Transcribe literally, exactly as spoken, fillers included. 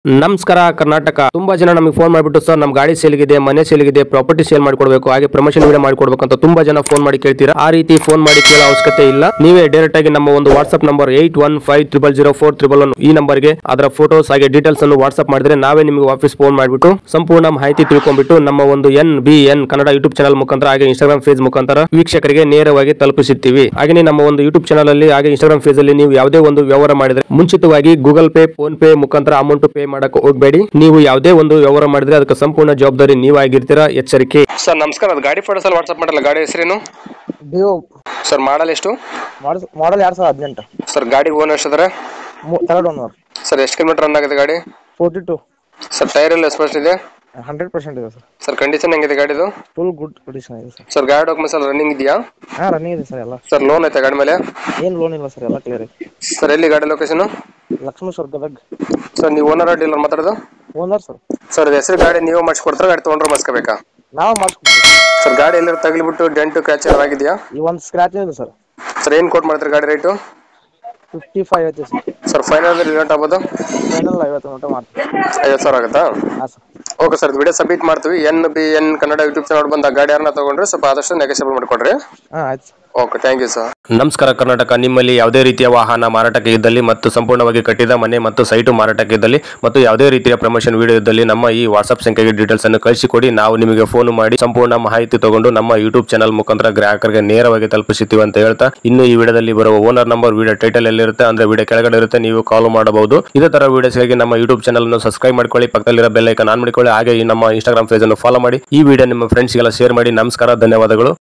ನಮಸ್ಕಾರ ಕರ್ನಾಟಕ. ತುಂಬಾ ಜನ ನಮಗೆ ಫೋನ್ ಮಾಡಿಬಿಟ್ಟು ಸರ್ ನಮ್ಮ ಗಾಡಿ ಸೇಲ್ಗಿದೆ, ಮನೆ ಸೇಲ್ಗಿದೆ, ಪ್ರಾಪರ್ಟಿ ಸೇಲ್ ಮಾಡಿಕೊಡ್ಬೇಕು, ಹಾಗೆ ಪ್ರಮೋಷನ್ ವಿಡಿಯೋ ಮಾಡಿಕೊಡ್ಬೇಕು ಅಂತ ತುಂಬಾ ಜನ ಫೋನ್ ಮಾಡಿ ಕೇಳ್ತೀರಾ. ಆ ರೀತಿ ಫೋನ್ ಮಾಡಿ ಕೇಳೋ ಅವಶ್ಯಕತೆ ಇಲ್ಲ. ನೀವೇ ಡೈರೆಕ್ಟ್ ಆಗಿ ನಮ್ಮ ಒಂದು WhatsApp number eight one five triple zero four triple one ಈ ನಂಬರ್ಗೆ ಅದರ ಫೋಟೋಸ್ ಹಾಗೆ ಡೀಟೇಲ್ಸ್ ಅನ್ನು ವಾಟ್ಸ್ಆಪ್ ಮಾಡಿದ್ರೆ ನಾವೇ ನಿಮಗೆ ವಾಪಸ್ ಫೋನ್ ಮಾಡಿಬಿಟ್ಟು ಸಂಪೂರ್ಣ ಮಾಹಿತಿ ತಿಳ್ಕೊಂಡ್ಬಿಟ್ಟು ನಮ್ಮ ಒಂದು N B N Kannada YouTube channel ಮುಖಾಂತರ ಹಾಗೆ ಇನ್ಸ್ಟಾಗ್ರಾಮ್ ಫೇಸ್ ಮುಖಾಂತರ ವೀಕ್ಷಕರಿಗೆ ನೇರವಾಗಿ ತಲುಪಿಸುತ್ತೀವಿ. ಹಾಗೆ ನಮ್ಮ ಒಂದು ಯೂಟ್ಯೂಬ್ ಚಾನಲ್ ಅಲ್ಲಿ ಹಾಗೆ ಇನ್ಸ್ಟಾಗ್ರಾಮ್ ಫೇಸ್ ಅಲ್ಲಿ ನೀವು ಯಾವುದೇ ಒಂದು ವ್ಯವಹಾರ ಮಾಡಿದ್ರೆ ಮುಂಚಿತವಾಗಿ ಗೂಗಲ್ ಪೇ, ಫೋನ್ ಪೇ ಮುಖಾಂತರ ಅಮೌಂಟ್ ಪೇ ಮಾಡಕ್ಕೆ ಹೋಗಬೇಡಿ. ನೀವು ಯಾವುದೇ ಒಂದು ವ್ಯವಹಾರ ಮಾಡಿದ್ರೆ ಅದಕ್ಕೆ ಸಂಪೂರ್ಣ ಜವಾಬ್ದಾರಿ ನೀವಾಗಿರ್ತೀರಾ. ಎಚ್ಚರಿಕೆ. ಸರ್ ನಮಸ್ಕಾರ, ಅದು ಗಾಡಿ ಫೋಟೋಸ್ ಅಲ್ಲಿ ವಾಟ್ಸ್ಆಪ್ ಮಾಡಲ್ಲ, ಗಾಡಿ ಹೆಸರೇನು ಡಿಯೋ ಸರ್? ಮಾಡಲ್ ಎಷ್ಟು? ಮಾಡಲ್ ಎರಡ್ ಸಾವಿರದ ಹದಿನೆಂಟು ಸರ್. ಗಾಡಿ ಓನರ್ ಎಷ್ಟಿದ್ದಾರೆ? Third owner sir. ಎಷ್ಟು ಕಿಲೋಮೀಟರ್ ರನ್ ಆಗಿದೆ ಗಾಡಿ? Forty two. ಸರ್ ಟೈರ್ ಎಲ್ಲ ಎಸ್ಪೆಷಲ್ ಇದೆ? ಹಂಡ್ರೆಡ್ ಪರ್ಸೆಂಟ್ ಇದೆ ಸರ್. ಸರ್ ಕಂಡೀಷನ್ ಹೆಂಗಿದೆ ಗಾಡಿದು? ಫುಲ್ ಗುಡ್ ಕಂಡೀಷನ್ ಇದೆ ಸರ್. ಸರ್ ಗಾಡಿ ಡಾಕ್ಯುಮೆಂಟ್ಸ್ ಎಲ್ಲ ರನ್ನಿಂಗ್ ಇದೆಯಾ? ಹಾ, ರನ್ನಿಂಗ್ ಇದೆ ಸರ್ ಎಲ್ಲ. ಸರ್ ಲೋನ್ ಐತೆ ಗಾಡಿ ಮೇಲೆ? ಏನು ಲೋನ್ ಇಲ್ಲ ಸರ್, ಎಲ್ಲ ಕ್ಲಿಯರ್ ಇದೆ. ಸರ್ ಎಲ್ಲಿ ಗಾಡಿ ಲೊಕೇಶನ್? ಲಕ್ಷ್ಮೇಶ್ವರ ಗದಗ್. ಸರ್ ನೀವು ಓನರ್ ಡೀಲರ್ ಮಾತಾಡೋದು? Owner sir. ಸರ್ ಹೆಸರು ಗಾಡಿ ನೀವು ಮಾಡಿಸ್ಕೊಡ್ತಾರೆ, ಗಾಡಿ ತೊಗೊಂಡ್ರೆ ಮಾಡಿಸ್ಕೋಬೇಕಾ? ನಾವು ಮಾಡಿಸ್ಕೊಡ್ತೀವಿ ಸರ್. ಗಾಡಿ ಎಲ್ಲರೂ ತಗಲಿಬಿಟ್ಟು ಡೆಂಟು ಕ್ರ್ಯಾಚ್ ಆಗಿದೆಯಾ? ಈ ಒಂದು ಸ್ಕ್ರಾಚ್ ಇದೆ ಸರ್. ಸರ್ ಏನು ಕೊಟ್ಟು ಮಾಡ್ತಾರೆ ಗಾಡಿ ರೇಟು? ಫಿಫ್ಟಿ ಫೈವ್ ಐತೆ ಸರ್. ಸರ್ ಫೈನಲ್ ರಿಲೇಟ್ ಆಗ್ಬೋದು? ಫೈನಲ್ ಐವತ್ತು ಗಂಟೆ ಮಾಡ್ತೀವಿ. ಐವತ್ತು ಸಾವಿರ ಆಗುತ್ತಾ? ಹಾಂ sir. Okay sir, video submit ಮಾಡ್ತೀವಿ. N B N Kannada YouTube channel ಬಂದ ಗಾಡಿ ಯಾರನ್ನ ತಗೊಂಡ್ರೆ ಸ್ವಲ್ಪ ಆದಷ್ಟು ನೆಗೋಷಿಯೇಬಲ್ ಮಾಡಿಕೊಡ್ರಿ. ಹಾಂ ಆಯ್ತು sir. Okay, thank you sir. ನಮಸ್ಕಾರ ಕರ್ನಾಟಕ. ನಿಮ್ಮಲ್ಲಿ ಯಾವುದೇ ರೀತಿಯ ವಾಹನ ಮಾರಾಟಕ್ಕೆ ಇದ್ದಲ್ಲಿ ಮತ್ತು ಸಂಪೂರ್ಣವಾಗಿ ಕಟ್ಟಿದ ಮನೆ ಮತ್ತು ಸೈಟು ಮಾರಾಟಕ್ಕೆ ಇದ್ದಲ್ಲಿ ಮತ್ತು ಯಾವುದೇ ರೀತಿಯ ಪ್ರಮೋಷನ್ ವಿಡಿಯೋ ಇದ್ದಲ್ಲಿ ನಮ್ಮ ಈ ವಾಟ್ಸ್ಆಪ್ ಸಂಖ್ಯೆಗೆ ಡೀಟೇಲ್ಸ್ ಅನ್ನು ಕಳಿಸಿಕೊಡಿ. ನಾವು ನಿಮಗೆ ಫೋನ್ ಮಾಡಿ ಸಂಪೂರ್ಣ ಮಾಹಿತಿ ತಗೊಂಡು ನಮ್ಮ ಯೂಟ್ಯೂಬ್ ಚಾನಲ್ ಮುಖಾಂತರ ಗ್ರಾಹಕರಿಗೆ ನೇರವಾಗಿ ತಲುಪಿಸುತ್ತೀವಿ ಅಂತ ಹೇಳ್ತಾ, ಇನ್ನು ಈ ವಿಡಿಯೋದಲ್ಲಿ ಬರುವ ಓನರ್ ನಂಬರ್ ವಿಡಿಯೋ ಟೈಟಲ್ ಎಲ್ಲಿರುತ್ತೆ ಅಂದ್ರೆ ವಿಡಿಯೋ ಕೆಳಗಡೆ ಇರುತ್ತೆ, ನೀವು ಕಾಲ್ ಮಾಡಬಹುದು. ಇದೇ ತರ ವಿಡಿಯೋಸ್ಗಾಗಿ ನಮ್ಮ ಯೂಟ್ಯೂಬ್ ಚಾನಲ್ ಅನ್ನು ಸಬ್ಸ್ಕ್ರೈಬ್ ಮಾಡ್ಕೊಳ್ಳಿ, ಪಕ್ಕದಲ್ಲಿರೋ ಬೆಲ್ ಐಕಾನ್ ಆನ್ ಮಾಡಿಕೊಳ್ಳಿ, ಹಾಗೆ ಈ ನಮ್ಮ ಇನ್ಸ್ಟಾಗ್ರಾಮ್ ಪೇಜ್ ಅನ್ನು ಫಾಲೋ ಮಾಡಿ. ಈ ವಿಡಿಯೋ ನಿಮ್ಮ ಫ್ರೆಂಡ್ಸ್ಗೆಲ್ಲ ಶೇರ್ ಮಾಡಿ. ನಮಸ್ಕಾರ, ಧನ್ಯವಾದಗಳು.